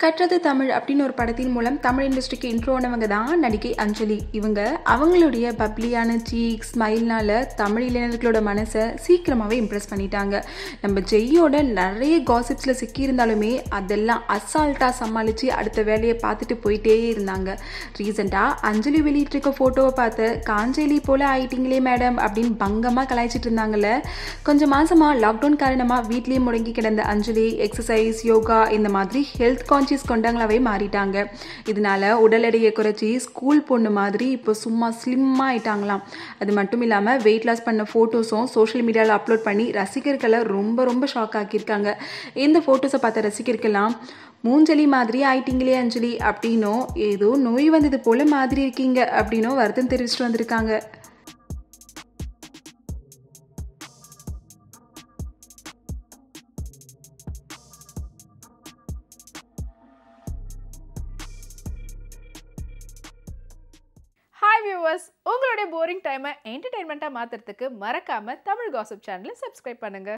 கற்றது தமிழ் அப்படின்னு ஒரு படத்தின் மூலம் தமிழ் இண்டஸ்ட்ரிக்கு இன்ட்ரோ ஆனவங்க தான் நடிகை அஞ்சலி. இவங்க அவங்களுடைய பப்ளியான சீக் ஸ்மைல்னால தமிழ் இளைஞர்களோட மனசை சீக்கிரமாகவே இம்ப்ரெஸ் பண்ணிட்டாங்க. நம்ம ஜெய்யோட நிறைய காசிப்ஸில் சிக்கியிருந்தாலுமே அதெல்லாம் அசால்ட்டாக சமாளித்து அடுத்த வேலையை பார்த்துட்டு போயிட்டே இருந்தாங்க. ரீசெண்டாக அஞ்சலி வெளியிட்டிருக்க ஃபோட்டோவை பார்த்து காஞ்சலி போல் ஆயிட்டீங்களே மேடம் அப்படின்னு பங்கமாக கலாய்ச்சிட்டு இருந்தாங்கல்ல. கொஞ்சம் மாதமாக லாக்டவுன் காரணமாக வீட்லேயே முடங்கி கிடந்த அஞ்சலி எக்ஸசைஸ், யோகா இந்த மாதிரி ஹெல்த் கான்ஷியஸ் கொண்டவங்களாவே மாறிட்டாங்க. இதனால உடல் எடையை குறைச்சி ஸ்கூல் பொண்ணு மாதிரி இப்போ சும்மா ஸ்லிம்மாக ஆயிட்டாங்களாம். அது மட்டும் இல்லாமல் வெயிட் லாஸ் பண்ண ஃபோட்டோஸும் சோஷியல் மீடியாவில் அப்லோட் பண்ணி ரசிகர்களை ரொம்ப ஷாக் ஆக்கியிருக்காங்க. இந்த ஃபோட்டோஸை பார்த்த ரசிகர்கள்லாம் மூஞ்சலி மாதிரி ஆயிட்டீங்களே அஞ்சலி அப்படின்னும், ஏதோ நோய் வந்தது போல மாதிரி இருக்கீங்க அப்படின்னும் வருத்தம் தெரிவிச்சுட்டு வந்திருக்காங்க. ஹாய் வியூவர்ஸ், உங்களுடைய போரிங் டைமை என்டர்டைன்மெண்ட்டாக மாற்றுறதுக்கு மறக்காமல் தமிழ் காசிப் சேனலை சப்ஸ்கிரைப் பண்ணுங்கள்.